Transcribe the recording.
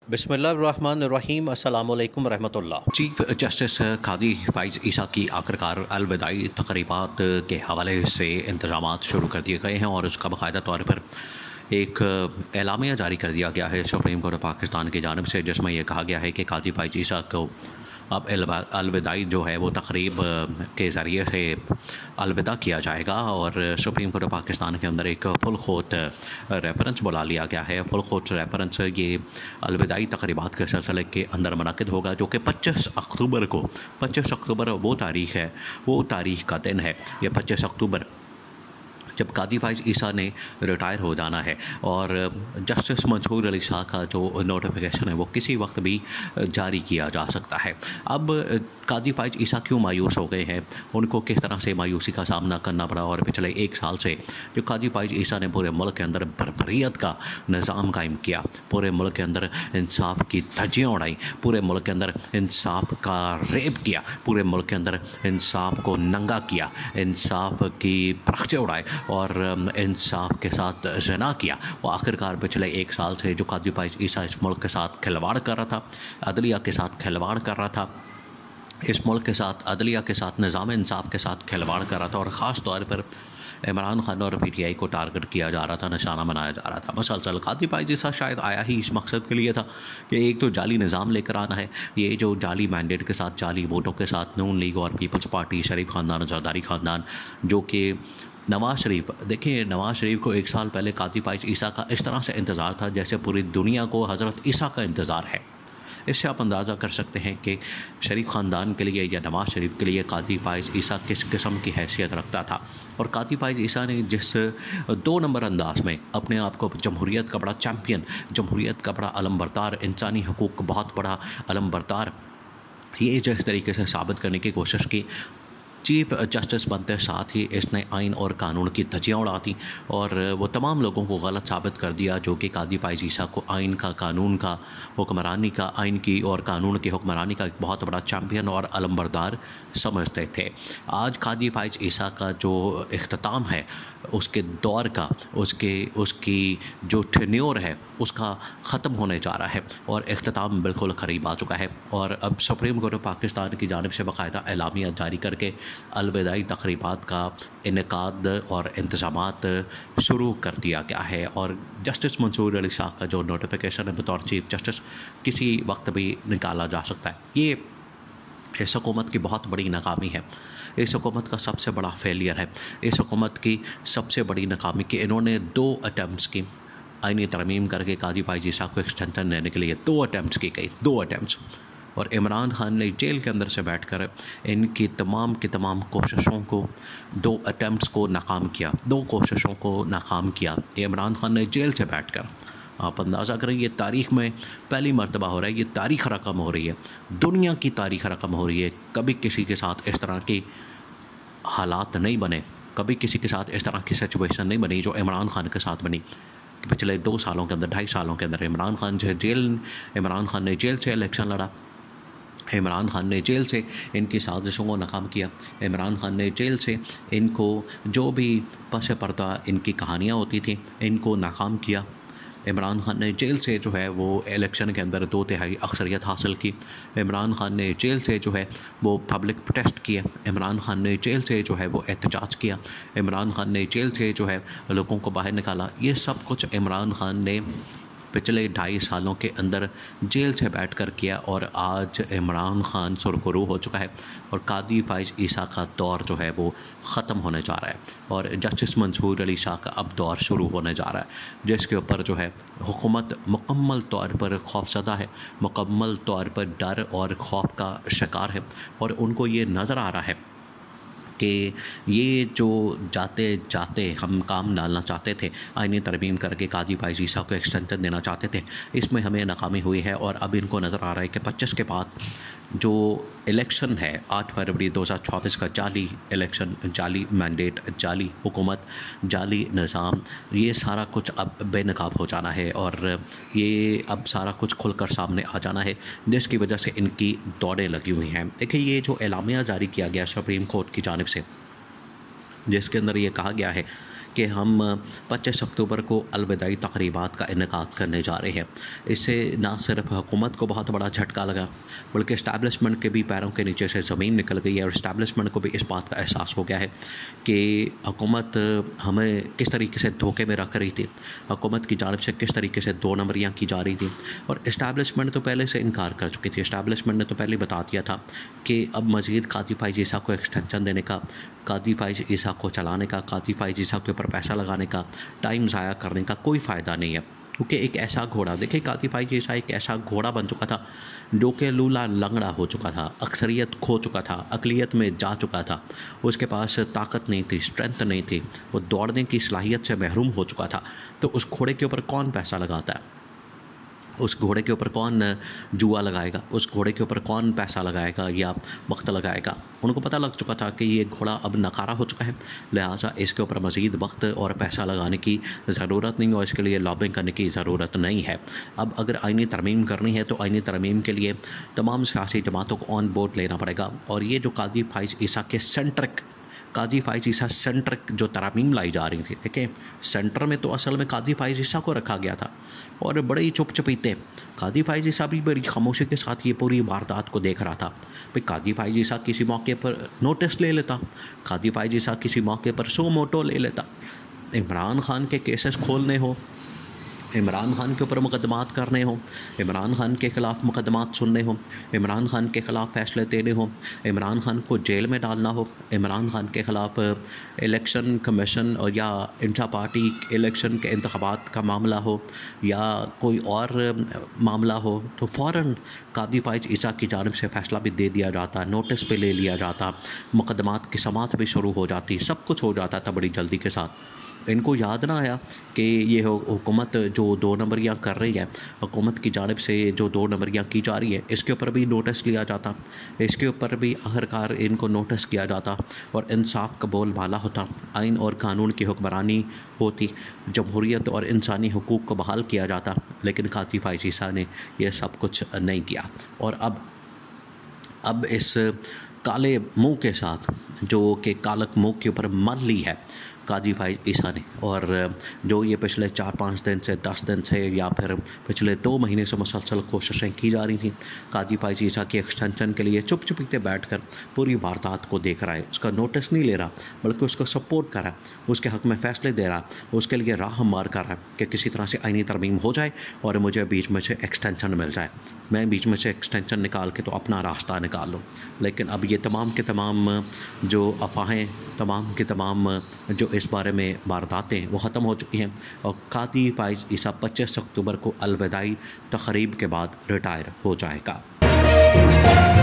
बिस्मिल्लाहिर्रहमानिर्रहीम अस्सलाम वालेकुम रहमतुल्लाह। चीफ जस्टिस कादी फ़ाइज़ ईसा की आखिरकार अलविदाई तकरीबात के हवाले से इंतजामात शुरू कर दिए गए हैं और उसका बाकायदा तौर पर एक एलामिया जारी कर दिया गया है सुप्रीम कोर्ट पाकिस्तान की जानिब से, जिसमें यह कहा गया है कि कादी फ़ाइज़ ईसा को अब अलविदाई जो है वो तकरीब के ज़रिए से अलविदा किया जाएगा और सुप्रीम कोर्ट पाकिस्तान के अंदर एक फुल खोत रेफरेंस बुला लिया गया है। फुल खोत रेफरेंस ये अलविदाई तकरीबात के सिलसिले के अंदर मुनक़िद होगा, जो कि 25 अक्टूबर वो तारीख़ है, वो तारीख़ का दिन है। ये 25 अक्टूबर जब कादी फ़ाइज़ ईसा ने रिटायर हो जाना है और जस्टिस मंसूर अली शाह का जो नोटिफिकेशन है वो किसी वक्त भी जारी किया जा सकता है। अब कादी फ़ाइज़ ईसा क्यों मायूस हो गए हैं, उनको किस तरह से मायूसी का सामना करना पड़ा और पिछले एक साल से जो कादी फ़ाइज़ ईसा ने पूरे मुल्क के अंदर बरबरीत का निज़ाम कायम किया, पूरे मुल्क के अंदर इंसाफ की धज्जियाँ उड़ाई, पूरे मुल्क के अंदर इंसाफ का रेप किया, पूरे मुल्क के अंदर इंसाफ को नंगा किया, इंसाफ की परखचे उड़ाए और इंसाफ के साथ ज़िना किया। वो आखिरकार पिछले एक साल से जो कादी फ़ाइज़ ईसा इस मुल्क के साथ खिलवाड़ कर रहा था, अदलिया के साथ खिलवाड़ कर रहा था, इस मुल्क के साथ अदलिया के साथ निज़ाम इंसाफ के साथ खिलवाड़ कर रहा था और ख़ास तौर पर इमरान खान और PTI को टारगेट किया जा रहा था, निशाना बनाया जा रहा था। मसलसल कादी फ़ाइज़ ईसा शायद आया ही इस मकसद के लिए था कि एक तो जाली निज़ाम लेकर आना है, ये जो जाली मैंडेट के साथ, जाली वोटों के साथ नून लीग और पीपल्स पार्टी, शरीफ ख़ानदान, जरदारी ख़ानदान, जो कि नवाज़ शरीफ, देखिए नवाज़ शरीफ को एक साल पहले कादी फ़ाइज़ ईसा का इस तरह से इंतज़ार था जैसे पूरी दुनिया को हज़रत ईसा का इंतज़ार है। इससे आप अंदाज़ा कर सकते हैं कि शरीफ ख़ानदान के लिए या नवाज़ शरीफ के लिए कादी फ़ाइज़ ईसा किस किस्म की हैसियत रखता था। और कादी फ़ाइज़ ईसा ने जिस 2 नंबर अंदाज में अपने आप को जमहूरियत का बड़ा चैम्पियन, जमहूरियत का बड़ा अलमबरदार, इंसानी हकूक़ का बहुत बड़ा अलमबरदार, ये जिस तरीके से साबित करने की कोशिश की, चीफ जस्टिस बनते साथ ही इसने आइन और कानून की धज्जियाँ उड़ा दी और वो तमाम लोगों को गलत साबित कर दिया जो कि कादी फ़ाइज़ ईसा को आइन का, कानून का, हुक्मरानी का, आइन की और कानून की हुक्मरानी का एक बहुत बड़ा चैम्पियन और अलमबरदार समझते थे। आज कादी फ़ाइज़ ईसा का जो इख्तिताम है उसके दौर का, उसकी जो टेन्योर है उसका ख़त्म होने जा रहा है और इख्तिताम बिल्कुल करीब आ चुका है और अब सुप्रीम कोर्ट पाकिस्तान की जानिब से बाकायदा एलामिया जारी करके अलविदाई तकरीबात का इनेकाद और इंतज़ामात शुरू कर दिया गया है। और जस्टिस मंसूर अली शाह का जो नोटिफिकेशन है बतौर चीफ जस्टिस किसी वक्त भी निकाला जा सकता है। ये इस हुकूमत की बहुत बड़ी नाकामी है, इस हुकूमत का सबसे बड़ा फेलियर है, इस हुकूमत की सबसे बड़ी नाकामी कि इन्होंने 2 अटैम्प्ट्स की आईनी तरमीम करके कादी फ़ाइज़ ईसा को एक्सटेंशन देने के लिए 2 अटैम्प्ट्स की गई, 2 अटैम्प्ट्स। और इमरान खान ने जेल के अंदर से बैठकर इनकी तमाम की तमाम कोशिशों को, 2 अटैम्प्ट्स को नाकाम किया, 2 कोशिशों को नाकाम किया इमरान खान ने जेल से बैठकर। आप अंदाज़ा करें ये तारीख़ में पहली मर्तबा हो रहा है, ये तारीख़ रकम हो रही है, दुनिया की तारीख़ रकम हो रही है। कभी किसी के साथ इस तरह के हालात नहीं बने, कभी किसी के साथ इस तरह की सिचुएशन नहीं बनी जो इमरान खान के साथ बनी। पिछले 2 सालों के अंदर, 2.5 सालों के अंदर इमरान खान ने जेल से इलेक्शन लड़ा, इमरान खान ने जेल से इनकी साजिशों को नाकाम किया, इमरान खान ने जेल से इनको जो भी पस पर्दा इनकी कहानियाँ होती थी इनको नाकाम किया, इमरान खान ने जेल से जो है वो इलेक्शन के अंदर 2/3 अक्सरियत हासिल की, इमरान खान ने जेल से जो है वो पब्लिक प्रोटेस्ट किया, इमरान खान ने जेल से जो है वो एहतजाज किया, इमरान खान ने जेल से जो है लोगों को बाहर निकाला। ये सब कुछ इमरान खान ने पिछले 2.5 सालों के अंदर जेल से बैठकर किया और आज इमरान खान सुरखरू हो चुका है और कादी फ़ाइज़ ईसा का दौर जो है वो ख़त्म होने जा रहा है और जस्टिस मंसूर अली शाह का अब दौर शुरू होने जा रहा है, जिसके ऊपर जो है हुकूमत मुकम्मल तौर पर खौफज़दा है, मुकम्मल तौर पर डर और खौफ का शिकार है और उनको ये नज़र आ रहा है कि ये जो जाते जाते हम काम डालना चाहते थे, आईनी तरमीम करके कादी फ़ाइज़ ईसा को एक्सटेंशन देना चाहते थे, इसमें हमें नाकामी हुई है और अब इनको नज़र आ रहा है कि 25 के बाद जो इलेक्शन है 8 फरवरी 2024 का जाली इलेक्शन, जाली मैंडेट, जाली हुकूमत, जाली निज़ाम, ये सारा कुछ अब बेनकाब हो जाना है और ये अब सारा कुछ खुलकर सामने आ जाना है, जिसकी वजह से इनकी दौड़ें लगी हुई हैं। देखिए ये जो एलामिया जारी किया गया सुप्रीम कोर्ट की जानिब से, जिसके अंदर ये कहा गया है कि हम 25 अक्टूबर को अलविदाई तकरीबात का इनेकाद करने जा रहे हैं। इससे ना सिर्फ हुकूमत को बहुत बड़ा झटका लगा, बल्कि इस्टेब्लिशमेंट के भी पैरों के नीचे से ज़मीन निकल गई है और इस्टेब्लिशमेंट को भी इस बात का एहसास हो गया है कि हुकूमत हमें किस तरीके से धोखे में रख रही थी, हुकूमत की जानिब से किस तरीके से दो नंबरियाँ की जा रही थी। और इस्टेब्लिशमेंट तो पहले से इनकार कर चुकी थी। इस्टेब्लिशमेंट ने तो पहले बता दिया था कि अब मज़ीद काजी फ़ाइज़ ईसा को एक्सटेंशन देने का, काजी फ़ाइज़ ईसा को चलाने का, काजी फ़ाइज़ ईसा के ऊपर पैसा लगाने का, टाइम ज़ाया करने का कोई फ़ायदा नहीं है। क्योंकि एक ऐसा घोड़ा, देखिए काजी फ़ाइज़ ईसा एक ऐसा घोड़ा बन चुका था जो कि लूला लंगड़ा हो चुका था, अक्सरियत खो चुका था, अक़लियत में जा चुका था, उसके पास ताकत नहीं थी, स्ट्रेंथ नहीं थी, वो दौड़ने की सलाहियत से महरूम हो चुका था। तो उस घोड़े के ऊपर कौन पैसा लगाता है? उस घोड़े के ऊपर कौन जुआ लगाएगा? उस घोड़े के ऊपर कौन पैसा लगाएगा या वक्त लगाएगा? उनको पता लग चुका था कि ये घोड़ा अब नकारा हो चुका है, लिहाजा इसके ऊपर मज़ीद वक्त और पैसा लगाने की ज़रूरत नहीं और इसके लिए लॉबिंग करने की ज़रूरत नहीं है। अब अगर आईनी तरमीम करनी है तो आईनी तरमीम के लिए तमाम सियासी जमातों को ऑन बोर्ड लेना पड़ेगा। और ये जो काजी फ़ाइज़ ईसा के काजी फ़ाइज़ ईसा सेंट्रिक जो तरमीम लाई जा रही थी, देखिए सेंटर में तो असल में काजी फ़ाइज़ ईसा को रखा गया था और बड़े ही चुप चुपीते काजी फ़ाइज़ ईसा भी बड़ी खामोशी के साथ ये पूरी वारदात को देख रहा था। भाई काजी फ़ाइज़ ईसा किसी मौके पर नोटिस ले लेता, काजी फ़ाइज़ ईसा किसी मौके पर सो मोटो ले लेता, इमरान खान के केसेस खोलने हो, इमरान खान के ऊपर मुकदमात करने हों, इमरान खान के ख़िलाफ़ मुकदमात सुनने हों, इमरान खान के ख़िलाफ़ फ़ैसले देने हों, इमरान खान को जेल में डालना हो, इमरान खान के ख़िलाफ़ इलेक्शन कमीशन और या इंट्रा पार्टी इलेक्शन के इंतख़ाबात का मामला हो या कोई और मामला हो, तो फ़ौरन काजी फ़ाइज़ ईसा की जानिब से फ़ैसला भी दे दिया जाता, नोटिस पे ले लिया जाता, मुकदमात की समाअत भी शुरू हो जाती, सब कुछ हो जाता था बड़ी जल्दी के साथ। इनको याद ना आया कि ये हुकूमत जो दो नंबरियाँ कर रही है, हुकूमत की जानिब से जो दो नंबरियाँ की जा रही है, इसके ऊपर भी नोटिस लिया जाता, इसके ऊपर भी आखिरकार इनको नोटिस किया जाता और इंसाफ का बोलबाला होता, आइन और कानून की हुक्मरानी होती, जमहूरियत और इंसानी हुकूक को बहाल किया जाता। लेकिन काजी फ़ाइज़ ईसा ने यह सब कुछ नहीं किया और अब इस काले मुँह के साथ, जो कि कालक मुँह के ऊपर मल ली है काजी फ़ाइज़ ईसा ने, और जो ये पिछले 4-5 दिन से 10 दिन से या फिर पिछले 2 महीने से मुसलसल कोशिशें की जा रही थी काजी फ़ाइज़ ईसा की एक्सटेंशन के लिए, चुप चुपीते बैठकर पूरी वारदात को देख रहा है, उसका नोटिस नहीं ले रहा बल्कि उसको सपोर्ट कर रहा है, उसके हक़ में फ़ैसले दे रहा है, उसके लिए राह हमवार कर रहा है कि किसी तरह से आईनी तरमीम हो जाए और मुझे बीच में से एक्सटेंशन मिल जाए, मैं बीच में से एक्सटेंशन निकाल के तो अपना रास्ता निकाल लूँ। लेकिन अब ये तमाम के तमाम जो अफवाहें, तमाम के तमाम जो इस बारे में वारदातें वो ख़त्म हो चुकी हैं और काजी फ़ाइज़ ईसा 25 अक्टूबर को अलविदाई तक़रीब के बाद रिटायर हो जाएगा।